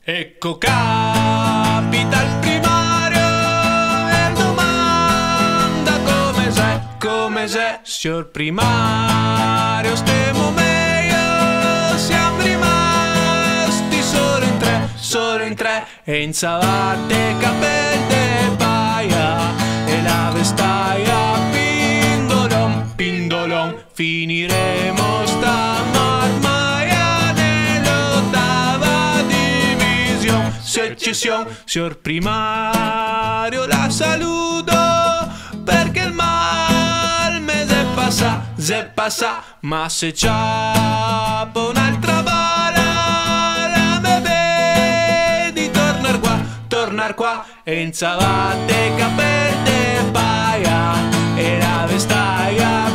Ecco capita il primario e domanda come sei, signor primario, stiamo meglio, siamo rimasti solo in tre, e in savate capete paia, e la vestaia pindolon, finiremo sta marmaia nell'ottava divisione. Secession, signor primario, la saluto perché il mal mese passa, ma se c'ha un'altra bala la me vedi tornar qua, e in savate capete paia, e la vestaia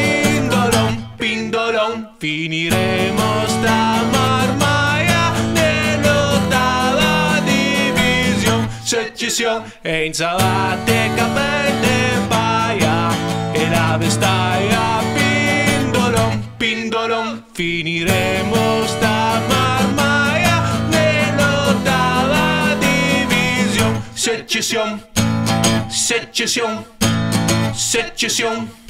pindolon, finiremo sta marmaia nell'ottava divisione. Secession, e in savate capete paia, e la vestaia pindolon, finiremo sta marmaia nell'ottava divisione. Secession.